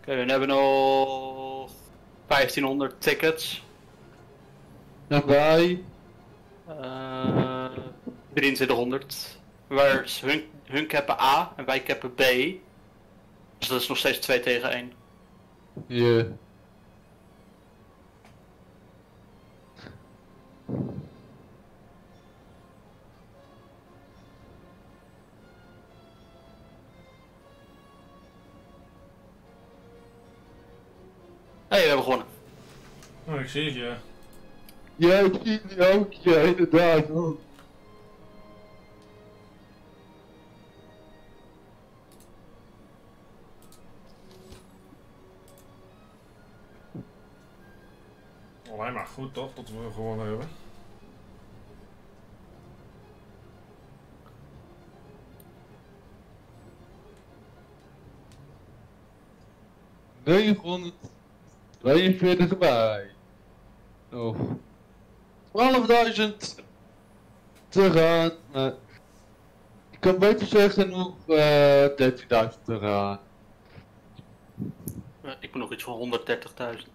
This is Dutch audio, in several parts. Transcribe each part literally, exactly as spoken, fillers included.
Okay, we hebben nog vijftienhonderd tickets. En wij? Uh, drieëntwintighonderd. Waar hun, hun cappen A en wij cappen B. Dus dat is nog steeds twee tegen één. Ja. Yeah. Hé, hey, we hebben gewonnen. Oh, ik zie het, ja. Ja, ik zie het ook, ja, inderdaad. Oh. Alleen maar goed toch, dat we gewonnen hebben. negenhonderdtweeënveertig bij. Nog twaalfduizend te gaan. Nee. Ik kan beter zeggen nog uh, dertienduizend te gaan. Uh, ik moet nog iets van honderddertigduizend.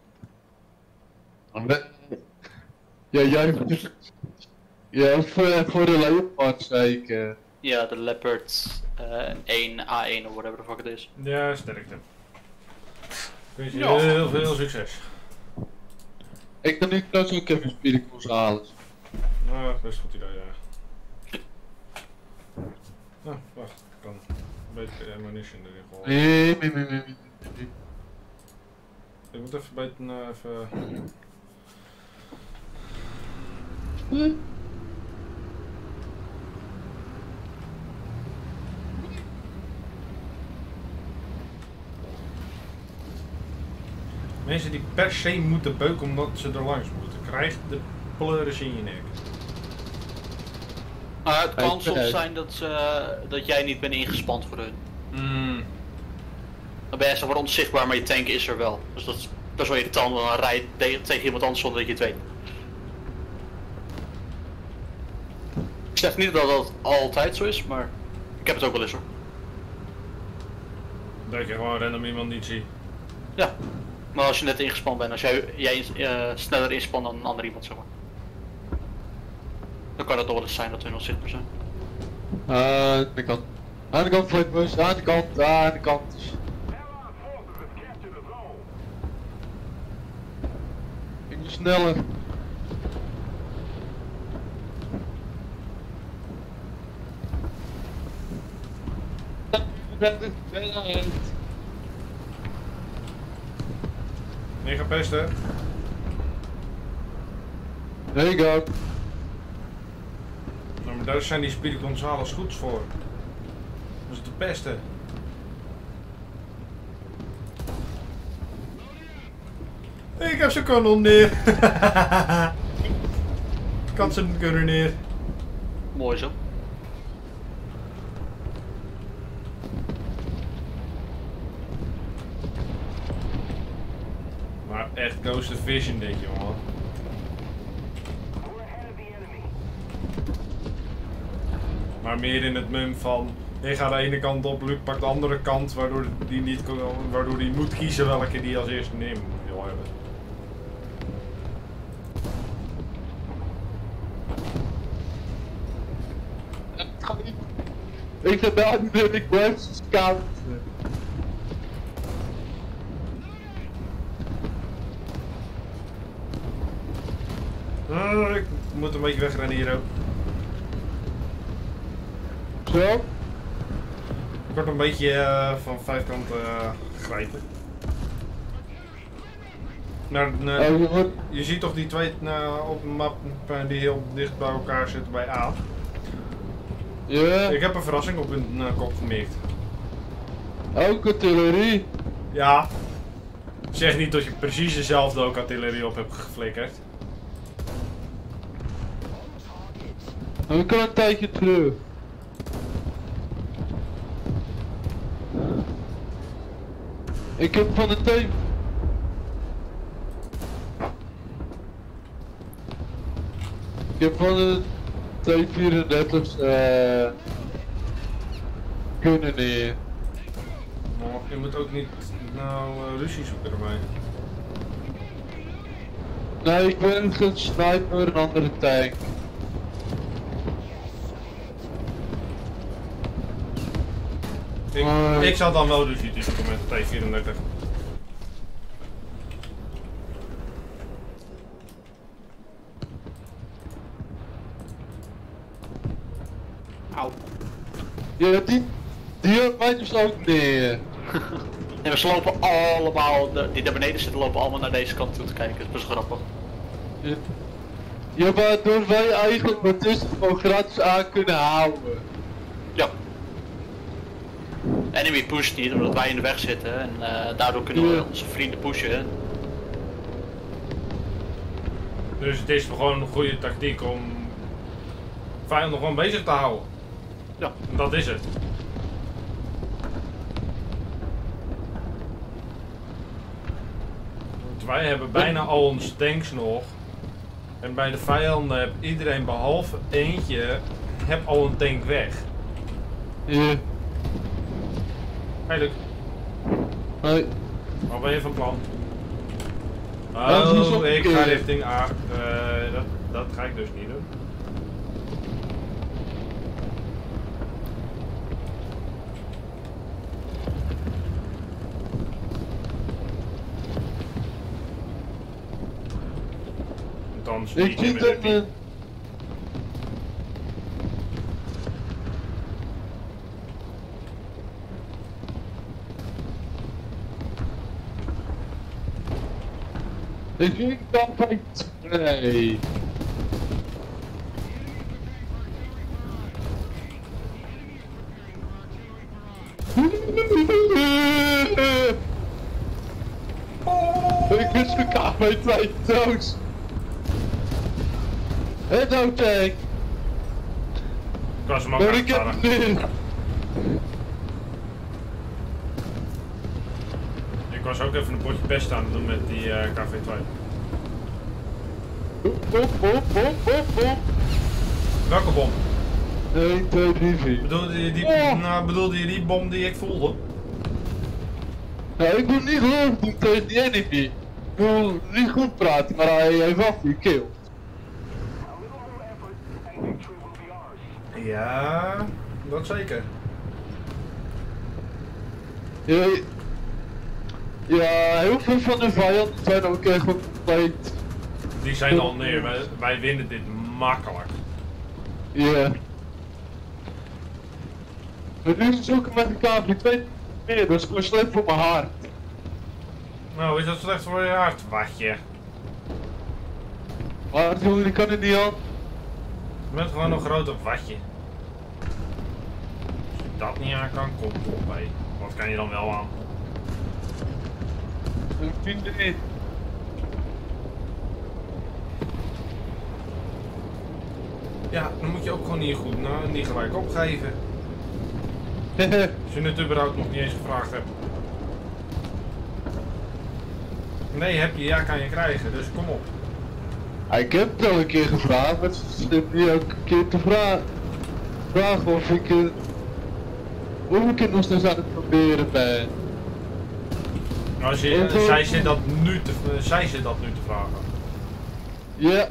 Ja, jij ja, voor, voor de Leopard zeker. Ja, de Leopard uh, één A één of whatever the fuck het is. Ja, sterkte. Ik wens je Ja. heel veel succes. Ik kan nu klas ook even speedcourse halen. Nou, best goed idee, ja. Nou, wacht, ik kan een beetje ammunition erin gooien. Nee, nee, nee, nee, nee. Ik moet even bij uh, even... Nee. Mensen die per se moeten beuken omdat ze er langs moeten, krijgen de pleuris in je nek. Maar het kan Ik soms begrijp. zijn dat, ze, dat jij niet bent ingespand voor hun. Mm. Dan ben je zeg maar onzichtbaar, maar je tank is er wel. Dus dat is best wel irritant, dan rij je tegen, tegen iemand anders zonder dat je het weet. Ik zeg niet dat dat altijd zo is, maar ik heb het ook wel eens hoor. Dat je gewoon random iemand niet ziet. Ja, maar als je net ingespand bent, als jij, jij uh, sneller inspant dan een ander iemand zeg maar. Dan kan het toch wel eens zijn dat hun onzichtbaar zijn. Aan de kant. Aan de kant, Flipbus. Aan de kant, aan de kant. Ik moet sneller. Nee, ga pesten. There you go. Nou, maar daar zijn die Speedy Gonzales goeds voor. Dat is de beste. Ik heb zijn kanon neer. Ik had zijn gunner neer. Mooi zo. Maar echt Ghost of Vision dit jongen. Maar meer in het mum van, ik ga de ene kant op, Luc pakt de andere kant, waardoor die niet, waardoor die moet kiezen welke die als eerste neemt wil hebben. Ik ga daar niet in, ik blijf scouten. Oh, ik moet een beetje wegrennen hier ook. Zo? Ik word een beetje uh, van vijf kanten uh, gegrepen. Nou, uh, Oh, je, wordt... je ziet toch die twee uh, op de map uh, die heel dicht bij elkaar zitten bij A. Ja. Ik heb een verrassing op hun uh, kop gemikt. Ook artillerie. Ja. Zeg niet dat je precies dezelfde ook artillerie op hebt geflikkerd. Maar we kunnen een tijdje terug. Ik heb van de tape. Ik heb van de T vierendertig uh, kunnen neer. Oh, je moet ook niet nou uh, ruzie zoeken erbij. Nee, ik ben een sniper, een andere tank. Ik, Maar... ik zou dan wel ruzie zoeken met de T vierendertig. Auw. Ja, die, die had mij dus ook neer. En we lopen allemaal, de, die daar beneden zitten lopen allemaal naar deze kant toe te kijken, dat is best grappig. Ja, ja, waardoor wij eigenlijk wat tussen gewoon gratis aan kunnen houden. Ja. Enemy pusht niet, omdat wij in de weg zitten en uh, daardoor kunnen we Ja. onze vrienden pushen. Dus het is gewoon een goede tactiek om vijanden gewoon bezig te houden. Ja. En dat is het. Want wij hebben bijna al onze tanks nog. En bij de vijanden heb iedereen behalve eentje heb al een tank weg. Ja. Hey Luc, Nee. wat ben je van plan? Ja, dat is Oh, ook ik een ga keer. richting A. Uh, dat, dat ga ik dus niet doen. Dan Ik sneak in zie met dat het team. men... Ik zie dat bij twee. Ik wist de K V twee doos. Het tank. Ik was hem ook Maar aan ik het heb varen. nu. Ik was ook even een potje pest aan het doen met die uh, K V twee. Hop, hop, hop, hop, hop, hop. Welke bom? één, twee, drie, vier. Bedoelde je die, Oh. nou, bedoelde je die bom die ik voelde? Nou, ik moet niet geloof doen tegen die enemy. Ik wil niet goed praten, maar hij heeft wel goede kill. Ja, dat zeker. Ja, ja, heel veel van de vijanden zijn ook echt wel compleet. Die zijn al neer, wij, wij winnen dit makkelijk. Ja. Maar nu zoeken met de K V twee meer, dat is gewoon slecht voor mijn hart. Nou, is dat slecht voor je hart? Watje. Maar jongen, ik kan het niet aan. Je bent gewoon een grote watje. Als je dat niet aan kan, kom op bij. Wat kan je dan wel aan? Ik vind het niet. Ja, dan moet je ook gewoon niet goed, nou, niet gelijk opgeven. Als je het überhaupt nog niet eens gevraagd hebt. Nee, heb je, ja, kan je krijgen, dus kom op. Ik heb het al een keer gevraagd, maar ze hebben nu ook een keer te vragen. Vragen of ik uh, hoe ik het nog steeds aan het proberen ben. Als je, En toen- zij, zit dat nu te, zij zit dat nu te vragen. Ja.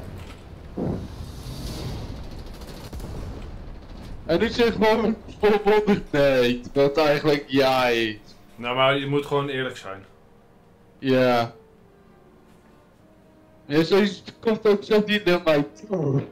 En ik zeg gewoon volmondig nee, wat eigenlijk ja is. Nou, maar je moet gewoon eerlijk zijn. Ja. Ja, zo komt ook zo niet naar mij toe.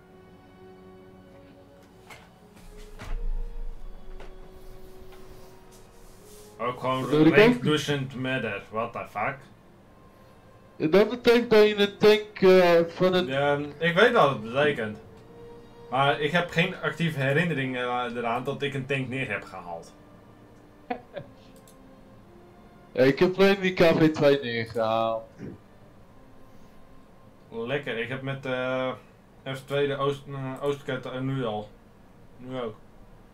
Ook gewoon Dat doe ik rank ook. doesn't matter, what the fuck. En dat betekent dat je een tank uh, van het... Ja, ik weet wat het betekent. Maar ik heb geen actieve herinnering eh, eraan dat ik een tank neer heb gehaald. Ja, ik heb alleen die K V twee neergehaald. Lekker, ik heb met uh, F twee de Oost, uh, Oostpakket en nu al. Nu ook.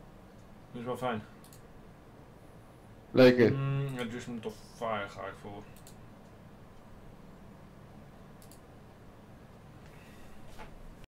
Dat is wel fijn. Lekker. Mm, Adjustment of Fire ga ik voor.